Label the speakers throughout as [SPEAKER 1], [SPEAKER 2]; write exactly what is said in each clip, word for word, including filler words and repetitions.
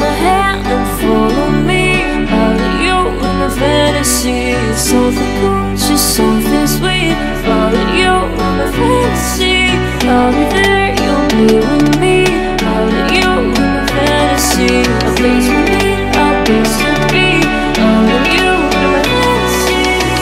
[SPEAKER 1] my hand and follow me out of you in my fantasy. Something cool, just something sweet. Follow you in my fantasy. I'll be there, you'll be with me. Out of you in my fantasy. A place for me, a place to be. Out of you in my fantasy.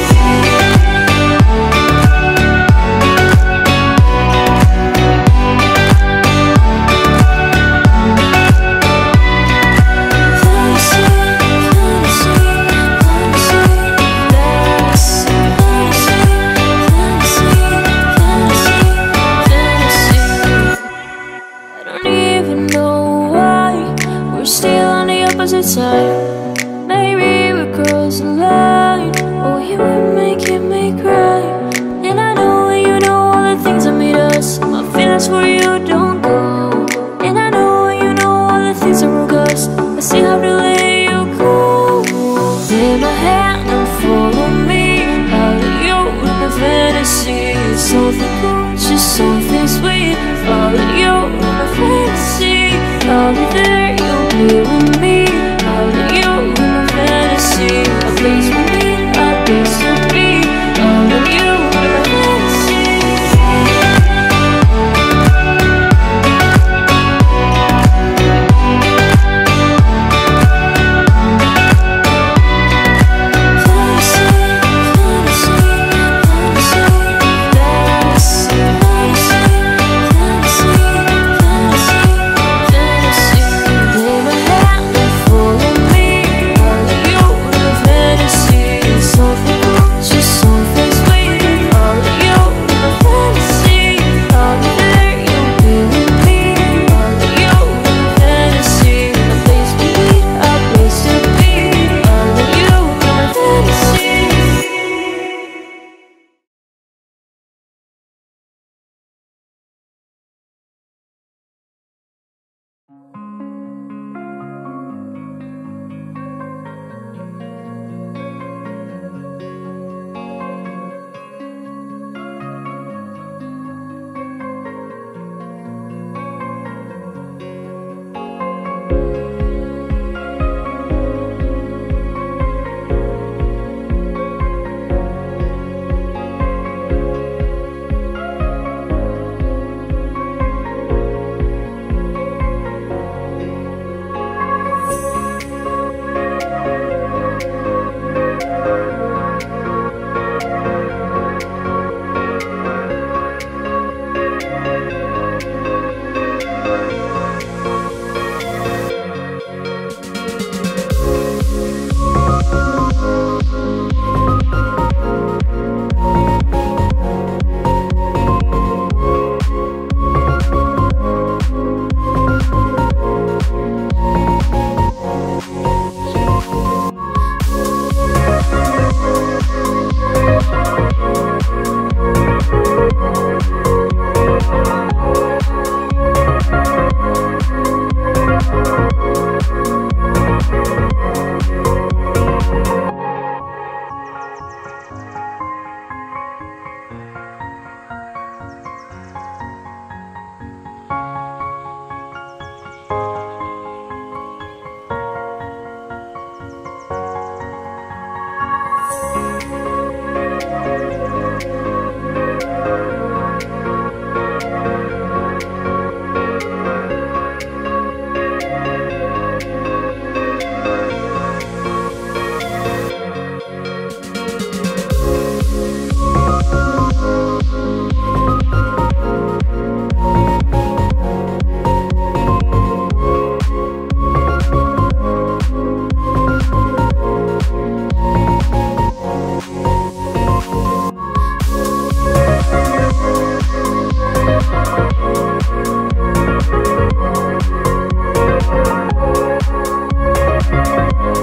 [SPEAKER 1] Side. Maybe we cross the line. Oh, you were making me cry. And I know you know all the things that made us. My feelings for you don't go. And I know you know all the things that broke us. I still have to let you go. Take my hand and follow me out of you in my fantasy. Something cool, just something sweet. Follow you in my fantasy. I'll be there, you'll be with me. Out of you in my fantasy. A place for me, a place to be. Out of you in my fantasy.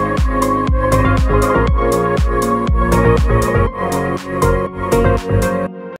[SPEAKER 2] We'll be right back.